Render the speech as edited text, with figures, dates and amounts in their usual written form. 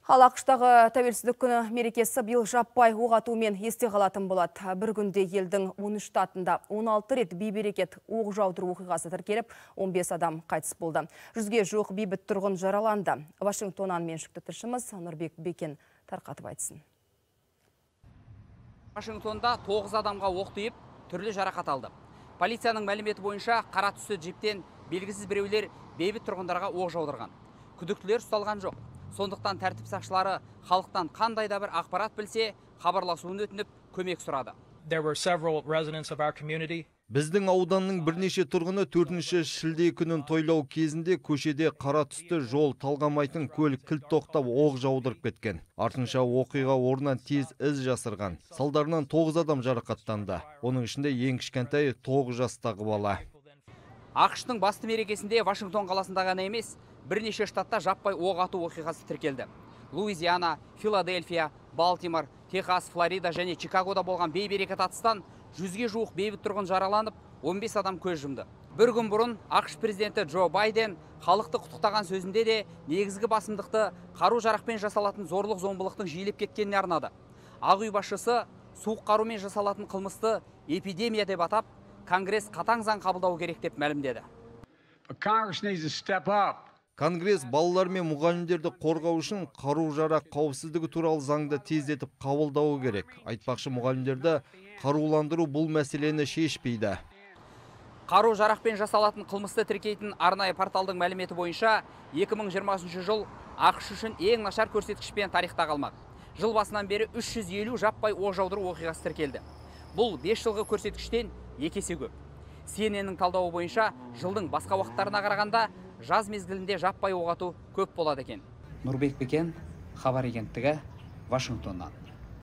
Ал ақштағы тәуелсіздік күні мерекесі биыл жаппай оқ атумен есте қалатын болады. Бір күнде елдің 13 штатында 16 рет бейберекет оқ жаудыру оқиғасы тіркеліп, 15 адам қайтыс болды. 100-ге жуық бейбіт тұрғын жараланды. Вашингтоннан меншікті тілшіміз Нұрбек Бекен тарқатып айтсын. Вашингтонда 9 адамға оқ тиіп, түрлі жарақат алды. Полицияның мәліметі бойынша қара түсті джиптен белгісіз біреулер бейбіт тұрғындарға оқ жаудырған. Күдіктілер ұсталған жоқ. Сондықтан тәртіп сақшылары халықтан қандай да бір ақпарат білсе, хабарласуын өтініп, көмек сұрады. Біздің ауданның бірнеше тұрғыны 4-ші шілде күнін тойлау кезінде көшеде қара түсті жол талғамайтын көлік кілт тоқтап оқ жаудырып кеткен. Артынша оқиға орнынан тез із жасырған. Салдарынан 9 адам жарақаттанды. Оның ішінде ең кішкентай 9 жастағы бала. ақш-тың басты мерекесінде Вашингтон қаласында ғана емес, бірнеше штатта жаппай оқ ату оқиғасы тіркелді. Луизиана, Филадельфия, Балтимор, Техас, Флорида және Чикагода болған бейберекет атыстан 100-ге жуық бейбіт тұрғын жараланып, 15 адам көз жұмды. Бір күн бұрын ақш президенті Джо Байден халықты құттықтаған сөзінде де негізгі басымдықты қару-жарақпен жасалатын зорлық-зомбылықтың жиілеп кеткеніне арнады. Ақ үй басшысы суық қарумен жасалатын қылмысты эпидемия деп атап, Конгресс қатаң заң қабылдау керек деп мәлімдеді. Конгресс балалар мен мұғалімдерді қорғау үшін қару-жарақ қауіпсіздігі туралы заңды тездетіп қабылдауы керек. Айтпақшы, мұғалімдерді қаруландыру бұл мәселені шешпейді. Қару-жарақпен жасалатын қылмысты тіркейтін арнайы порталдың мәліметі бойынша 2020 жыл ақш үшін ең нашар көрсеткішпен тарихта қалмақ. Жыл басынан бері 350 жаппай оқ жаудыру оқиғасы тіркелді. Бұл 5 жылғы көрсеткіштен 2 есе көп. CNN-нің талдауы бойынша жылдың басқа уақыттарына қарағанда жаз мезгілінде жаппай оқ ату көп болады екен. Нұрбек Бекен, хабар агенттігі, Вашингтоннан.